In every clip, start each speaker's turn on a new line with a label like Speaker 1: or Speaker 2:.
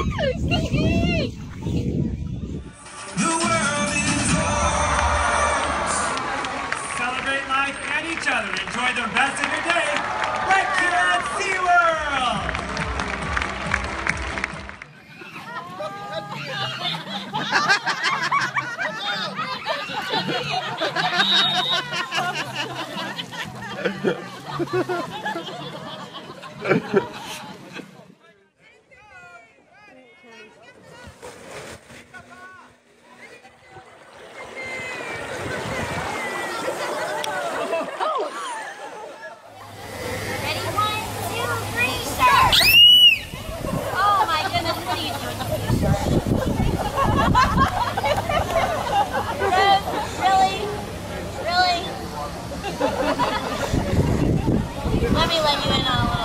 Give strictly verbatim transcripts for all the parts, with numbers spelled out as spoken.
Speaker 1: Celebrate life and each other. Enjoy the rest of your day right here at SeaWorld.
Speaker 2: Let me let you in on a little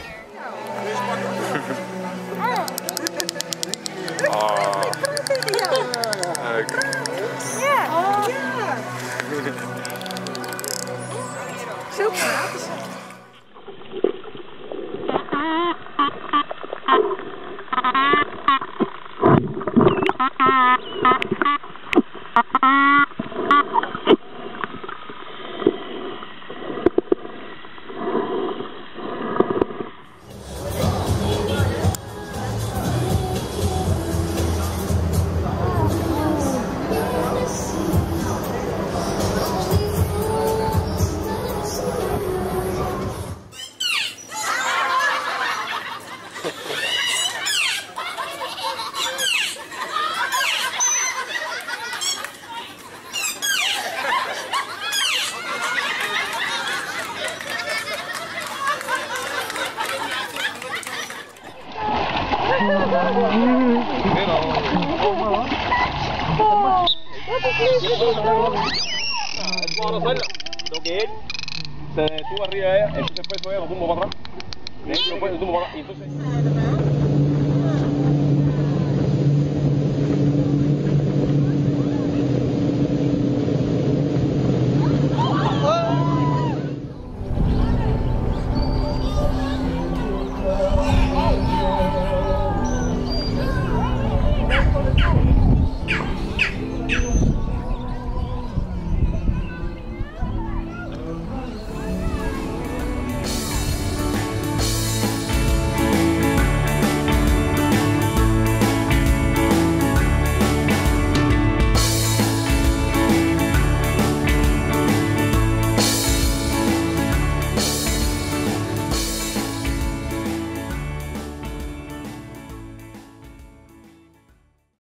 Speaker 3: Oh.
Speaker 4: Yeah. Oh, yeah. So proud.
Speaker 5: Lo que él se detuvo arriba de ella, entonces después fue lo tumbo para atrás. Lo tumbo para atrás y entonces...